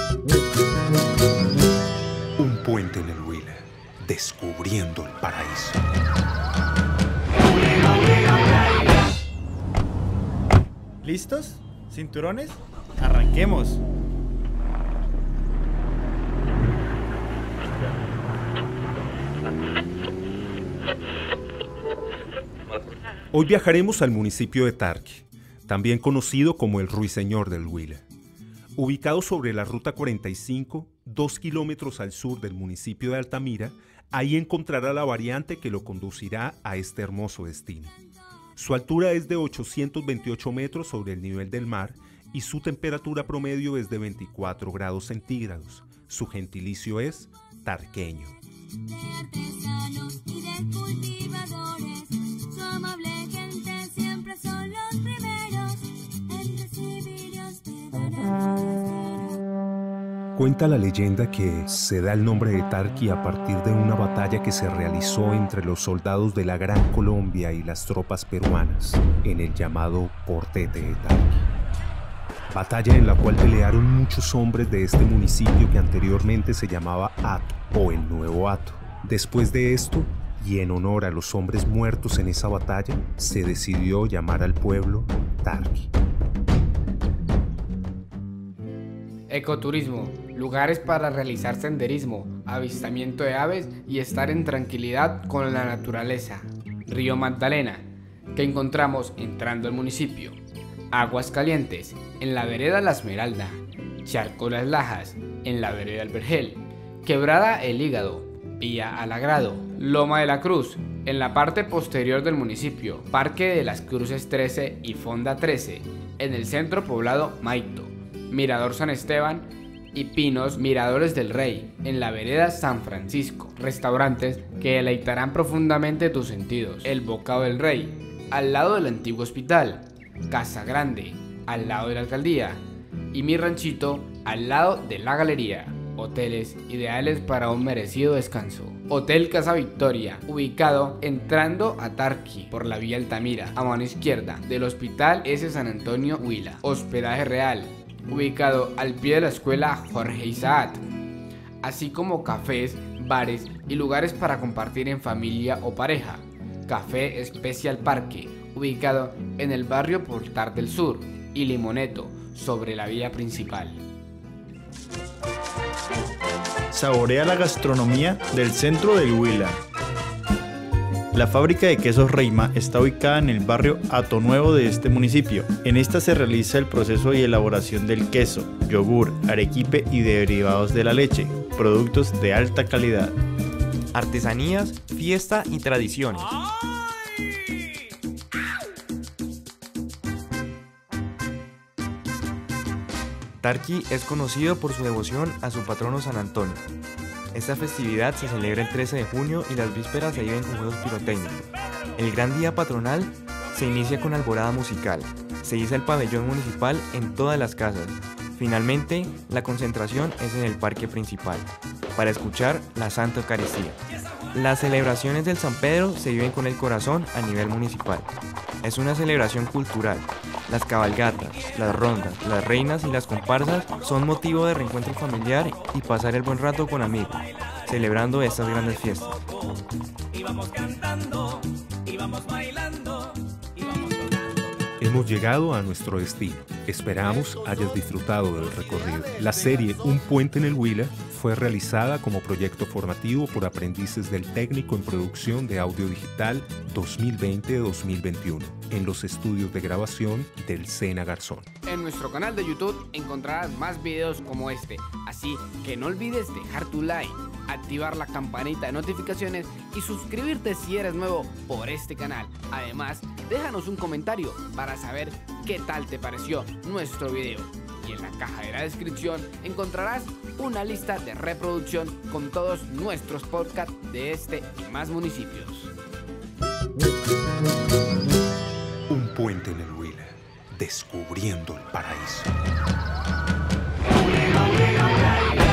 Un puente en el Huila, descubriendo el paraíso. ¿Listos? ¿Cinturones? ¡Arranquemos! Hoy viajaremos al municipio de Tarqui, también conocido como el Ruiseñor del Huila. Ubicado sobre la Ruta 45, 2 kilómetros al sur del municipio de Altamira, ahí encontrará la variante que lo conducirá a este hermoso destino. Su altura es de 828 metros sobre el nivel del mar y su temperatura promedio es de 24 grados centígrados. Su gentilicio es tarqueño. De artesanos y de cultivadores, su amable gente siempre son los primeros en recibir y hospedar a los viajeros. Cuenta la leyenda que se da el nombre de Tarqui a partir de una batalla que se realizó entre los soldados de la Gran Colombia y las tropas peruanas en el llamado Portete de Tarqui. Batalla en la cual pelearon muchos hombres de este municipio que anteriormente se llamaba Hato o el Nuevo Hato. Después de esto, y en honor a los hombres muertos en esa batalla, se decidió llamar al pueblo Tarqui. Ecoturismo, lugares para realizar senderismo, avistamiento de aves y estar en tranquilidad con la naturaleza. Río Magdalena, que encontramos entrando al municipio. Aguas Calientes, en la vereda La Esmeralda. Charco Las Lajas, en la vereda El Vergel. Quebrada El Hígado, vía Alagrado. Loma de la Cruz, en la parte posterior del municipio. Parque de las Cruces 13 y Fonda 13, en el centro poblado Maito. Mirador San Esteban y Pinos Miradores del Rey, en la vereda San Francisco. Restaurantes que deleitarán profundamente tus sentidos. El Bocado del Rey, al lado del antiguo hospital. Casa Grande, al lado de la alcaldía. Y Mi Ranchito, al lado de la galería. Hoteles ideales para un merecido descanso. Hotel Casa Victoria, ubicado entrando a Tarqui por la vía Altamira, a mano izquierda del Hospital S. San Antonio Huila. Hospedaje Real, ubicado al pie de la escuela Jorge Isaac, así como cafés, bares y lugares para compartir en familia o pareja. Café Especial Parque, ubicado en el barrio Portal del Sur, y Limoneto, sobre la vía principal. Saborea la gastronomía del centro del Huila. La fábrica de quesos Reima está ubicada en el barrio Hato Nuevo de este municipio. En esta se realiza el proceso y elaboración del queso, yogur, arequipe y derivados de la leche, productos de alta calidad. Artesanías, fiesta y tradiciones. Tarqui es conocido por su devoción a su patrono San Antonio. Esta festividad se celebra el 13 de junio y las vísperas se viven con juegos pirotécnicos. El gran día patronal se inicia con alborada musical. Se iza el pabellón municipal en todas las casas. Finalmente, la concentración es en el parque principal, para escuchar la Santa Eucaristía. Las celebraciones del San Pedro se viven con el corazón a nivel municipal. Es una celebración cultural. Las cabalgatas, las rondas, las reinas y las comparsas son motivo de reencuentro familiar y pasar el buen rato con amigos, celebrando estas grandes fiestas. Hemos llegado a nuestro destino. Esperamos hayas disfrutado del recorrido. La serie Un Puente en el Huila fue realizada como proyecto formativo por aprendices del técnico en producción de audio digital 2020-2021 en los estudios de grabación del Sena Garzón. En nuestro canal de YouTube encontrarás más videos como este, así que no olvides dejar tu like, activar la campanita de notificaciones y suscribirte si eres nuevo por este canal. Además, déjanos un comentario para saber qué tal te pareció nuestro video. Y en la caja de la descripción encontrarás una lista de reproducción con todos nuestros podcasts de este y más municipios. Un puente en el Huila, descubriendo el paraíso.